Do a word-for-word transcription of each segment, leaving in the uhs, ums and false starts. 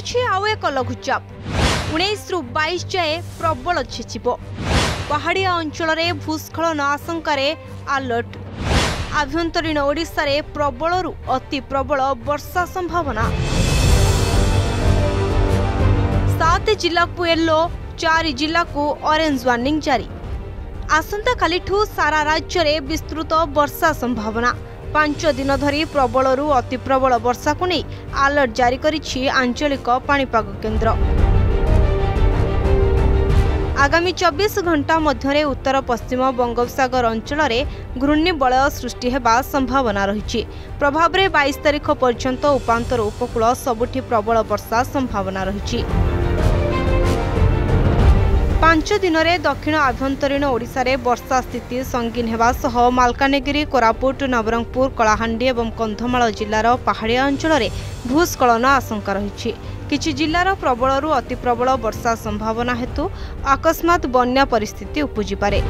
आसुछि आउ एक लघुचाप उन्नीस रु बाईस जाए प्रबल छेचिब। पहाड़िया अंचल में भूस्खलन आशंकार अलर्ट। आभ्यंतरीण ओडिशा रे प्रबल रु अति प्रबल वर्षा संभावना। सात जिला को येलो, चार जिला को ऑरेंज वार्निंग जारी। आसंता कालिठू सारा राज्य में विस्तृत वर्षा संभावना। पांच दिन धरी प्रबल रु अति प्रबल वर्षा को नहीं अलर्ट जारी करिछि आंचलिक पाणीपाग केन्द्र। आगामी चौबीस घंटा मध्य उत्तर पश्चिम बंगोपसागर अंचल में घूर्णिबलय सृष्टि हेबा संभावना रही। प्रभाव में बाईस तारिख पर्यंत उपांतर उपकूल सबुठी प्रबल वर्षा संभावना रही। पांच दिन में दक्षिण आभ्यंतरीण ओडिशा रे वर्षा स्थिति संगीन हेबा सह मालकानगिरी, कोरापुट, नवरंगपुर, कलाहांडी और कंधमाल जिलार पहाड़िया अंचल में भूस्खलन आशंका रही। किछि जिलार प्रबल रु अति प्रबल वर्षा संभावना हेतु अकस्मात बन्या परिस्थिति उपजी पारे।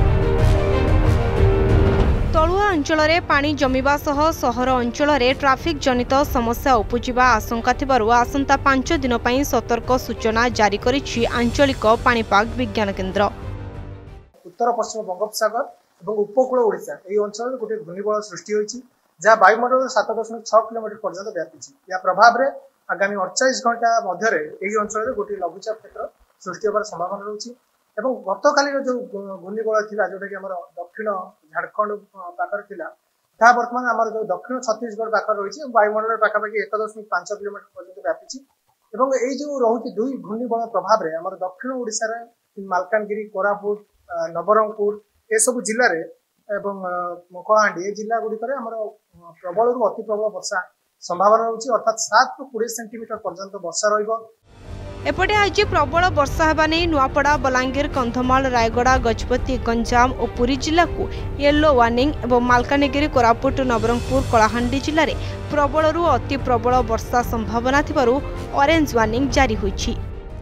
तलुआ अंचल में पानी जमिबा सह सहर अंचल में ट्राफिक जनित समस्या उपजिबा आशंका थिबारु आसंता पांच दिन पई सतर्क सूचना जारी करिछि आंचलिक पाणीपाग विज्ञान केन्द्र। उत्तर पश्चिम बंगोपसागर और उपकूल ओडिशा एही अंचल में गोटे घूर्णिबलय सृष्टि होइछि जहा वायुमंडल सात दशमिक छह किलोमीटर पर्यंत व्यापी। या प्रभाव में आगामी अड़चाश घंटा मध्य एही अंचल में गोटे लघुचाप क्षेत्र सृष्टि होबार संभावना रही। एवं गतकाली जो घूर्णिबलय थिला जोटा कि हमर दक्षिण झारखंड पाखर थिला ता वर्तमान हमर जो दक्षिण छत्तीसगढ़ पाखर रही वायुमंडल पाखापाखि एक दशमिक पांच किलोमीटर पर्यंत व्यापी। एवं यही जो रही दुई घूर्णिबलय प्रभाव में हमर दक्षिण ओडिशा रे मालकानगिरी, कोरापुट, नवरंगपुर ए सब जिले में कलाहांडी जिला गुड़िक प्रबल रु अति प्रबल वर्षा संभावना रही। अर्थात सात रु बीस सेंटीमीटर पर्यंत वर्षा रही। एपटे आज प्रबल वर्षा हेबा नै नुआपड़ा, बलांगीर, कंधमाल, रायगड़ा, गजपति, गंजाम और पुरी जिला को येलो वार्निंग एवं मालकानगिरी, कोरापुट, नवरंगपुर, कलाहांडी जिले में प्रबल रु अति प्रबल वर्षा संभावना थिबारु ऑरेंज वार्निंग जारी होइछि।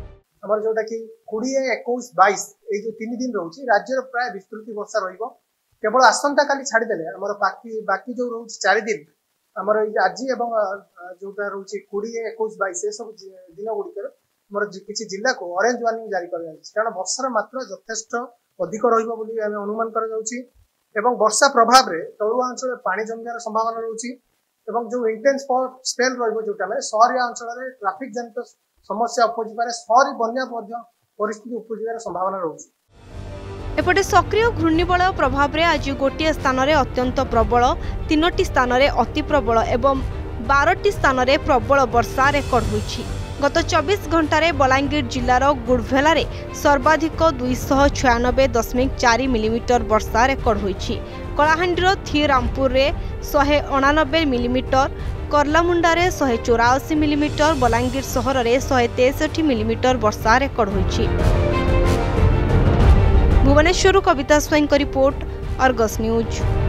हमर जोटा कि बीस, इक्कीस, बाईस ए जो तीन दिन रहउछि राज्यर प्राय विस्तृत वर्षा रहिबो। केवल आसंता काली छाड़ी देले हमर बाकी बाकी जो रहउछि चार दिन हमर आज एवं जोटा रहउछि बीस, इक्कीस, बाईस ए सब दिन गुडिकर मोर किसी जिला को ऑरेंज वार्निंग जारी कर कारण वर्षार मात्रा यथेष्ट अधिक रहिबो बोली आमे अनुमान कर जाउछि। एवं वर्षा प्रभाव रे तलुआ अंचल पानी जमियार संभावना रहुछि। एवं जो इंटेंस स्पेल रहिबो जोटा में शहरिया अंचल रे ट्रैफिक जनित समस्या उपजि पारे, शहरी बन्या मध्य परिस्थिति उपजिबार संभावना रहुछि। एपटे सक्रिय घूर्णिबलय प्रभाव रे आज गोटे स्थान रे अत्यंत प्रबल, तीनोटी स्थान रे अति प्रबल एवं बारह स्थान रे प्रबल वर्षा रेकर्ड होइछि। गत चौबीस घंटा रे बलांगीर जिलार गुड़भेला रे सर्वाधिक दुईश छयानबे दशमिक चार मिलीमीटर वर्षा रेकर्ड होइछि। कलाहांडीर थीरामपुर रे शहे अणानबे मिलीमीटर, करलामुंडा रे शहे चौरासी मिलीमीटर, बलांगीर सहर रे शहे तेसठी मिलीमीटर वर्षा रेकर्ड होइछि। Bhubaneswar Kavita Swain report, Argus news.